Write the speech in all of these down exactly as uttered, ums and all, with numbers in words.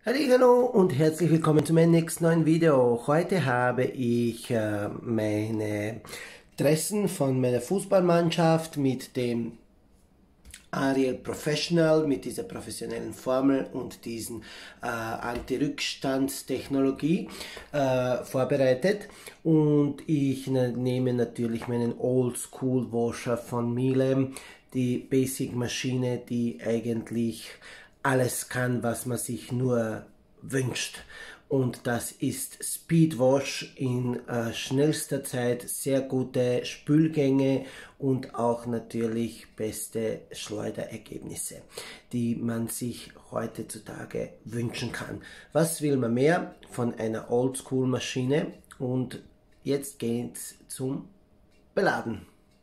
Hallo und herzlich willkommen zu meinem nächsten neuen Video. Heute habe ich äh, meine Dressen von meiner Fußballmannschaft mit dem Ariel Professional, mit dieser professionellen Formel und diesen äh, Anti-Rückstandstechnologie äh, vorbereitet. Und ich ne, nehme natürlich meinen Oldschool Washer von Miele, die Basic Maschine, die eigentlich alles kann, was man sich nur wünscht. Und das ist Speedwash in äh, schnellster Zeit, sehr gute Spülgänge und auch natürlich beste Schleuderergebnisse, die man sich heutzutage wünschen kann. Was will man mehr von einer Oldschool-Maschine? Und jetzt geht's zum Beladen.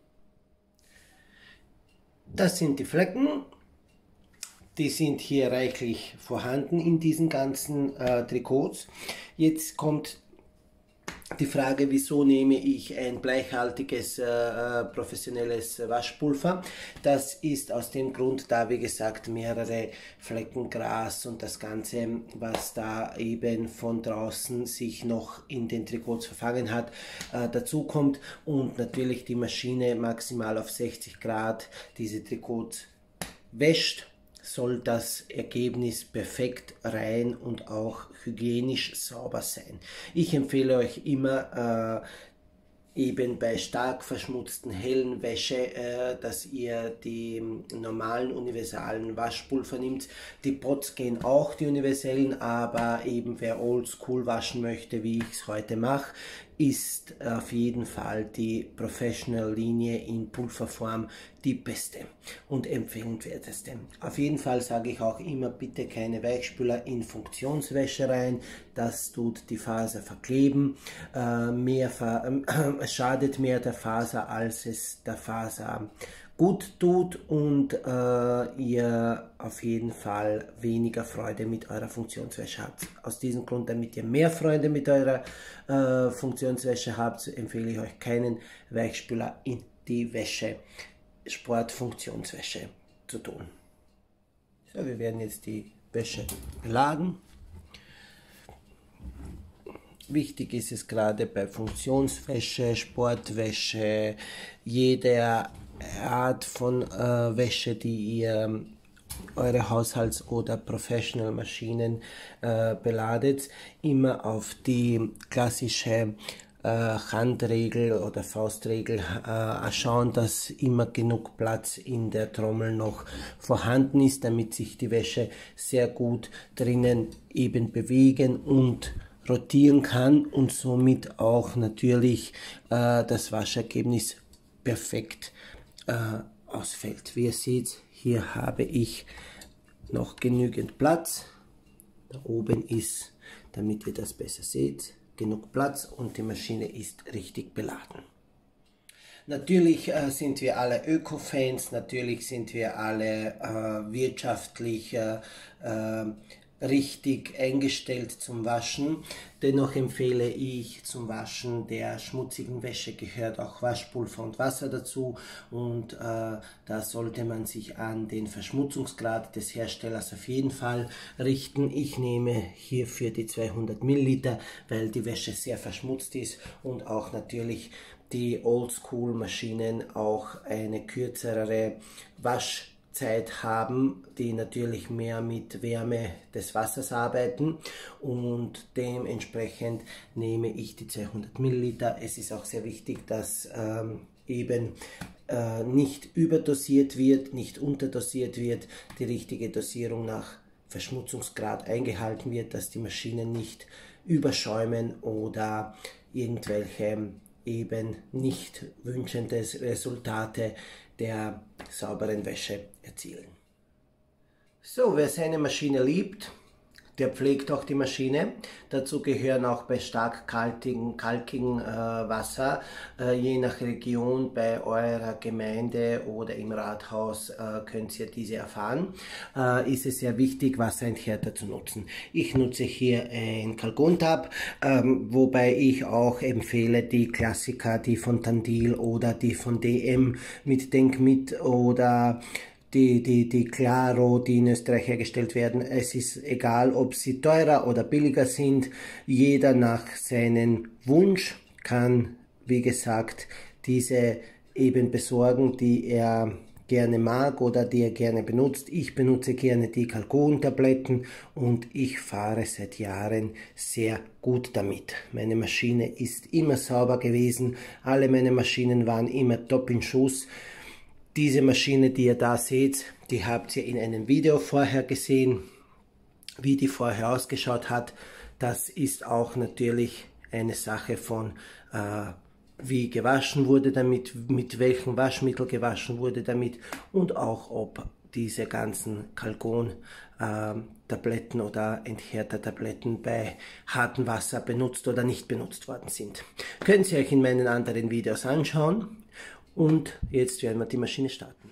Das sind die Flecken. Die sind hier reichlich vorhanden in diesen ganzen äh, Trikots. Jetzt kommt die Frage, wieso nehme ich ein bleihaltiges äh, professionelles Waschpulver? Das ist aus dem Grund, da wie gesagt mehrere Flecken Gras und das Ganze, was da eben von draußen sich noch in den Trikots verfangen hat, äh, dazu kommt und natürlich die Maschine maximal auf sechzig Grad diese Trikots wäscht, soll das Ergebnis perfekt rein und auch hygienisch sauber sein. Ich empfehle euch immer äh, eben bei stark verschmutzten hellen Wäsche, äh, dass ihr die normalen universalen Waschpulver nimmt. Die Pots gehen auch, die universellen, aber eben wer oldschool waschen möchte, wie ich es heute mache, ist auf jeden Fall die Professional-Linie in Pulverform die beste und empfehlenswerteste. Auf jeden Fall sage ich auch immer, bitte keine Weichspüler in Funktionswäsche rein, das tut die Faser verkleben, äh, mehr ver äh, schadet mehr der Faser, als es der Faser gut tut und äh, ihr auf jeden Fall weniger Freude mit eurer Funktionswäsche habt. Aus diesem Grund, damit ihr mehr Freude mit eurer äh, Funktionswäsche habt, empfehle ich euch keinen Weichspüler in die Wäsche, Sportfunktionswäsche zu tun. So, wir werden jetzt die Wäsche beladen. Wichtig ist es gerade bei Funktionswäsche, Sportwäsche, jeder Art von äh, Wäsche, die ihr eure Haushalts- oder Professional-Maschinen äh, beladet, immer auf die klassische äh, Handregel oder Faustregel äh, schauen, dass immer genug Platz in der Trommel noch vorhanden ist, damit sich die Wäsche sehr gut drinnen eben bewegen und rotieren kann und somit auch natürlich äh, das Waschergebnis perfekt äh, ausfällt. Wie ihr seht, hier habe ich noch genügend Platz. Da oben ist, damit ihr das besser seht, genug Platz und die Maschine ist richtig beladen. Natürlich äh, sind wir alle Öko-Fans, natürlich sind wir alle äh, wirtschaftlich äh, äh, richtig eingestellt zum Waschen. Dennoch empfehle ich zum Waschen der schmutzigen Wäsche gehört auch Waschpulver und Wasser dazu und äh, da sollte man sich an den Verschmutzungsgrad des Herstellers auf jeden Fall richten. Ich nehme hierfür die zweihundert Milliliter, weil die Wäsche sehr verschmutzt ist und auch natürlich die Oldschool-Maschinen auch eine kürzere Wasch Zeit haben, die natürlich mehr mit Wärme des Wassers arbeiten und dementsprechend nehme ich die zweihundert Milliliter. Es ist auch sehr wichtig, dass ähm, eben äh, nicht überdosiert wird, nicht unterdosiert wird, die richtige Dosierung nach Verschmutzungsgrad eingehalten wird, dass die Maschinen nicht überschäumen oder irgendwelche eben nicht wünschende Resultate der sauberen Wäsche erzielen. So, wer seine Maschine liebt, der pflegt auch die Maschine. Dazu gehören auch bei stark kalkigen, kalkigen äh, Wasser, äh, je nach Region bei eurer Gemeinde oder im Rathaus äh, könnt ihr diese erfahren, äh, ist es sehr wichtig, Wasserentherter zu nutzen. Ich nutze hier ein Kalkontab, ähm, wobei ich auch empfehle die Klassiker, die von Tandil oder die von D M mit Denk mit oder die, die, die Claro, die in Österreich hergestellt werden. Es ist egal, ob sie teurer oder billiger sind. Jeder nach seinem Wunsch kann, wie gesagt, diese eben besorgen, die er gerne mag oder die er gerne benutzt. Ich benutze gerne die Kalkon-Tabletten und ich fahre seit Jahren sehr gut damit. Meine Maschine ist immer sauber gewesen, alle meine Maschinen waren immer top in Schuss. Diese Maschine, die ihr da seht, die habt ihr in einem Video vorher gesehen, wie die vorher ausgeschaut hat. Das ist auch natürlich eine Sache von äh, wie gewaschen wurde damit, mit welchem Waschmittel gewaschen wurde damit und auch ob diese ganzen Kalkon-Tabletten äh, oder Enthärter-Tabletten bei hartem Wasser benutzt oder nicht benutzt worden sind. Können Sie euch in meinen anderen Videos anschauen und jetzt werden wir die Maschine starten.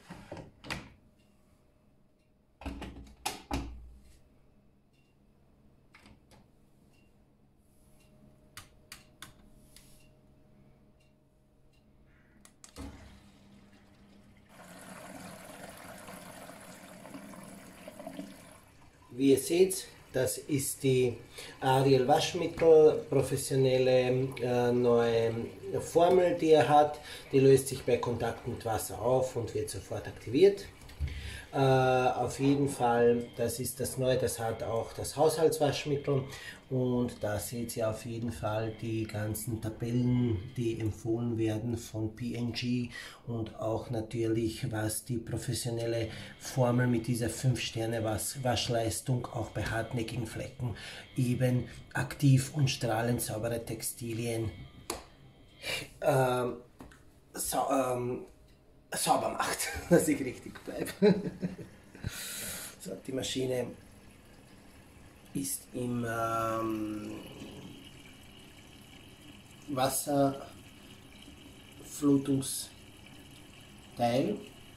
Wie ihr seht, das ist die Ariel Waschmittel, professionelle äh, neue Formel, die er hat. Die löst sich bei Kontakt mit Wasser auf und wird sofort aktiviert. Äh, auf jeden Fall, das ist das Neue, das hat auch das Haushaltswaschmittel und da seht ihr auf jeden Fall die ganzen Tabellen, die empfohlen werden von P und G und auch natürlich, was die professionelle Formel mit dieser fünf Sterne Waschleistung auch bei hartnäckigen Flecken eben aktiv und strahlend saubere Textilien ähm, so, ähm, sauber macht, dass ich richtig bleibe. So, die Maschine ist im ähm, Wasserflutungsteil.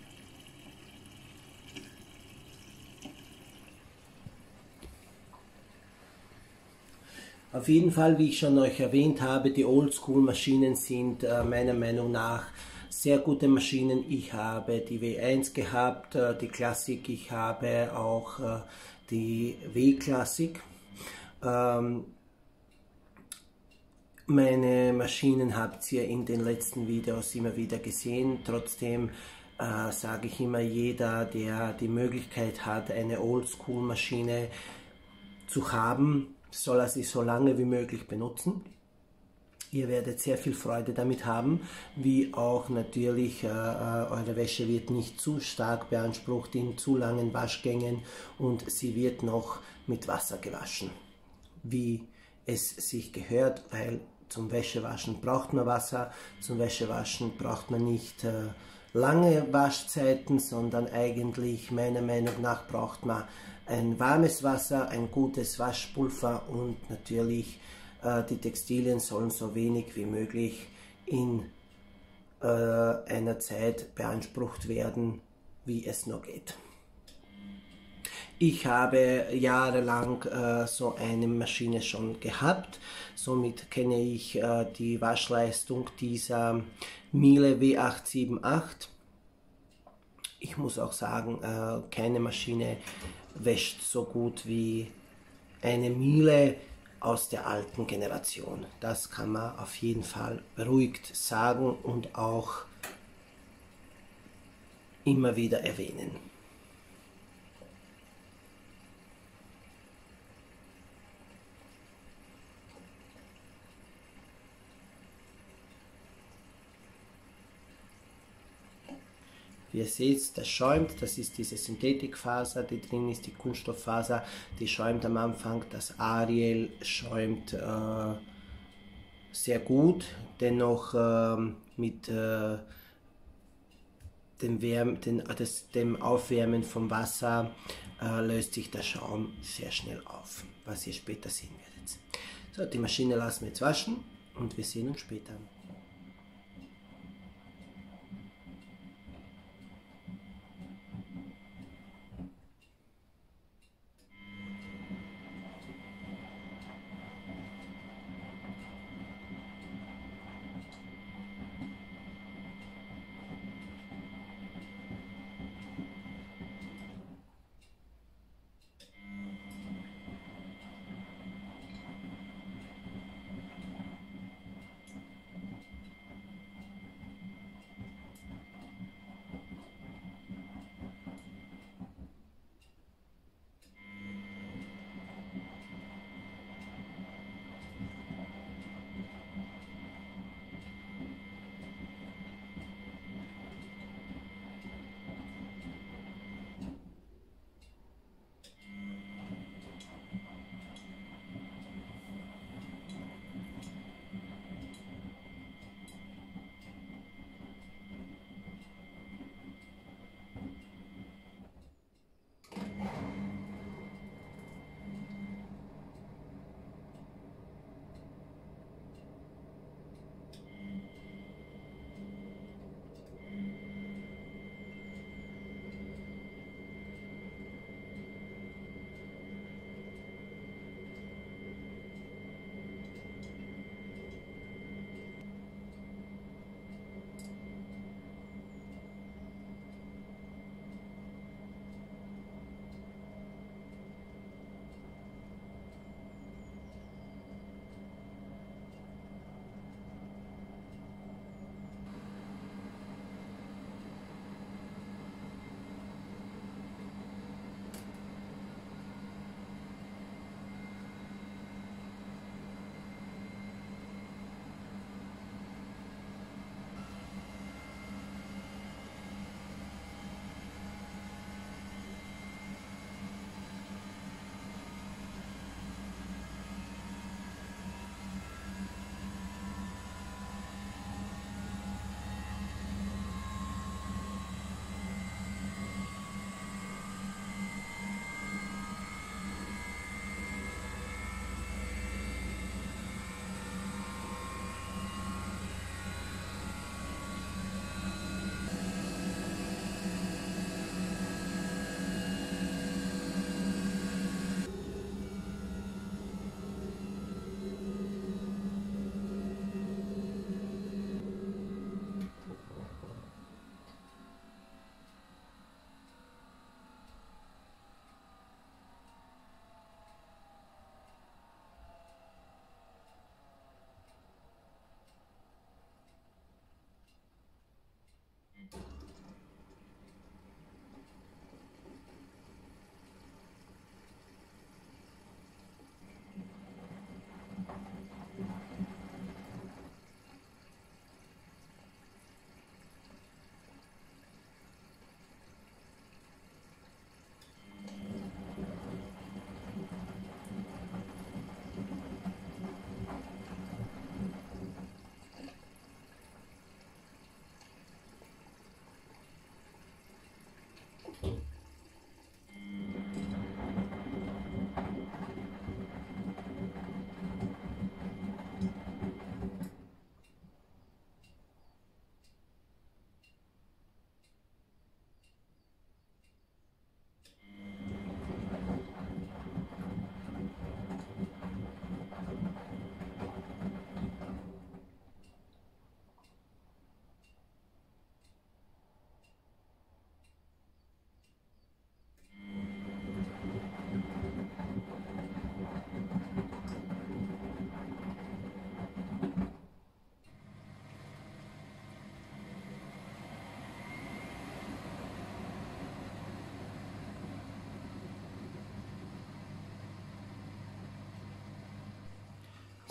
Auf jeden Fall, wie ich schon euch erwähnt habe, die Oldschool-Maschinen sind äh, meiner Meinung nach sehr gute Maschinen. Ich habe die W eins gehabt, äh, die Klassik, ich habe auch äh, die W-Klassik. Ähm, meine Maschinen habt ihr in den letzten Videos immer wieder gesehen. Trotzdem äh, sage ich immer, jeder, der die Möglichkeit hat, eine Oldschool-Maschine zu haben, soll er sie so lange wie möglich benutzen. Ihr werdet sehr viel Freude damit haben, wie auch natürlich äh, eure Wäsche wird nicht zu stark beansprucht in zu langen Waschgängen und sie wird noch mit Wasser gewaschen, wie es sich gehört, weil zum Wäschewaschen braucht man Wasser, zum Wäschewaschen braucht man nicht äh, lange Waschzeiten, sondern eigentlich meiner Meinung nach braucht man ein warmes Wasser, ein gutes Waschpulver und natürlich die Textilien sollen so wenig wie möglich in äh, einer Zeit beansprucht werden, wie es nur geht. Ich habe jahrelang äh, so eine Maschine schon gehabt, somit kenne ich äh, die Waschleistung dieser Miele W acht sieben acht. Ich muss auch sagen, äh, keine Maschine wäscht so gut wie eine Miele aus der alten Generation. Das kann man auf jeden Fall beruhigt sagen und auch immer wieder erwähnen. Wie ihr seht, das schäumt, das ist diese Synthetikfaser, die drin ist, die Kunststofffaser, die schäumt am Anfang. Das Ariel schäumt äh, sehr gut, dennoch äh, mit äh, dem, Wärme, den, das, dem Aufwärmen vom Wasser äh, löst sich der Schaum sehr schnell auf, was ihr später sehen werdet. So, die Maschine lassen wir jetzt waschen und wir sehen uns später.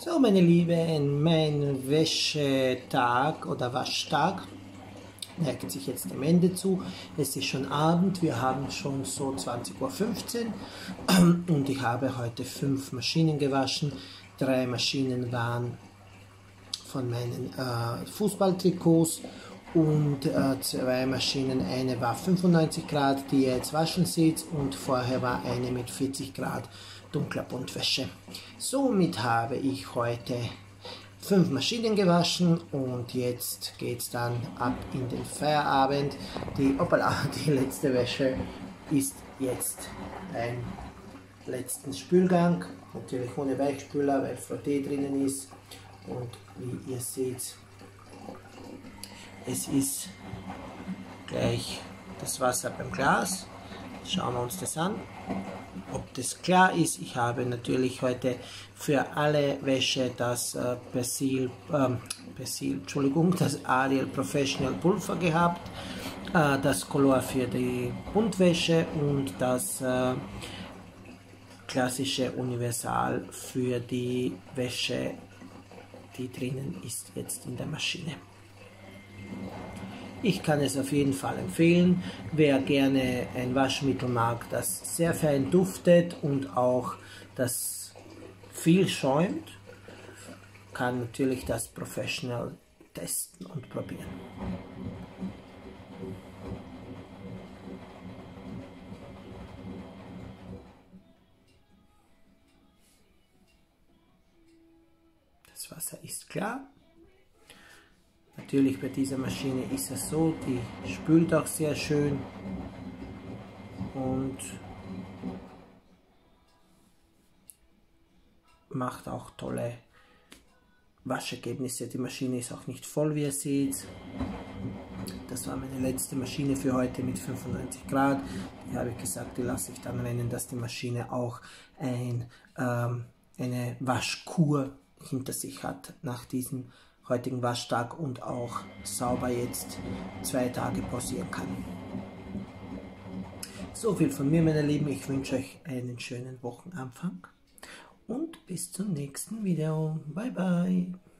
So, meine Lieben, mein Wäschetag oder Waschtag neigt sich jetzt dem Ende zu. Es ist schon Abend, wir haben schon so zwanzig Uhr fünfzehn und ich habe heute fünf Maschinen gewaschen. Drei Maschinen waren von meinen äh, Fußballtrikots und äh, zwei Maschinen, eine war fünfundneunzig Grad, die ihr jetzt waschen seht, und vorher war eine mit vierzig Grad dunkler Buntwäsche. Somit habe ich heute fünf Maschinen gewaschen und jetzt geht es dann ab in den Feierabend. Die, opala, die letzte Wäsche ist jetzt ein letzten Spülgang, natürlich ohne Weichspüler, weil Frotté drinnen ist, und wie ihr seht, es ist gleich das Wasser beim Glas. Schauen wir uns das an, ob das klar ist. Ich habe natürlich heute für alle Wäsche das äh, Persil, ähm, Persil, Entschuldigung, das Ariel Professional Pulver gehabt, äh, das Color für die Buntwäsche und das äh, klassische Universal für die Wäsche, die drinnen ist jetzt in der Maschine. Ich kann es auf jeden Fall empfehlen. Wer gerne ein Waschmittel mag, das sehr fein duftet und auch das viel schäumt, kann natürlich das Professional testen und probieren. Das Wasser ist klar. Natürlich bei dieser Maschine ist es so, die spült auch sehr schön und macht auch tolle Waschergebnisse. Die Maschine ist auch nicht voll, wie ihr seht. Das war meine letzte Maschine für heute mit fünfundneunzig Grad. Die habe ich gesagt, die lasse ich dann rennen, dass die Maschine auch ein, ähm, eine Waschkur hinter sich hat nach diesem heutigen Waschtag und auch sauber jetzt zwei Tage pausieren kann. So viel von mir, meine Lieben. Ich wünsche euch einen schönen Wochenanfang und bis zum nächsten Video. Bye bye.